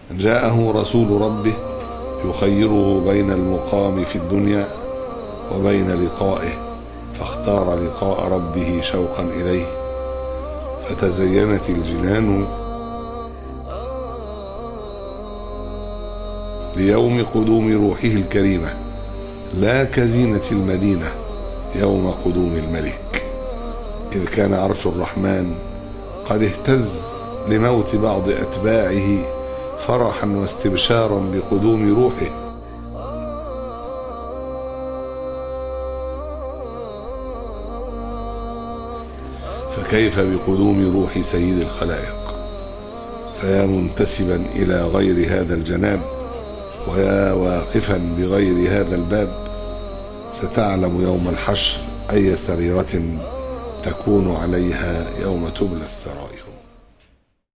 جاءه رسول ربه يخيره بين المقام في الدنيا وبين لقائه، فاختار لقاء ربه شوقا إليه، فتزينت الجنان ليوم قدوم روحه الكريمة، لا كزينة المدينة يوم قدوم الملك، إذ كان عرش الرحمن قد اهتز لموت بعض أتباعه فرحا واستبشارا بقدوم روحه. فكيف بقدوم روح سيد الخلائق؟ فيا منتسبا إلى غير هذا الجناب، ويا واقفا بغير هذا الباب، ستعلم يوم الحشر أي سريرة تكون عليها يوم تبلى السرائر.